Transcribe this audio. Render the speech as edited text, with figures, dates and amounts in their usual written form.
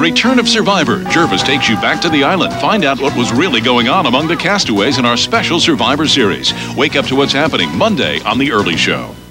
Return of Survivor. Jervis takes you back to the island. Find out what was really going on among the castaways in our special Survivor series. Wake up to what's happening Monday on The Early Show.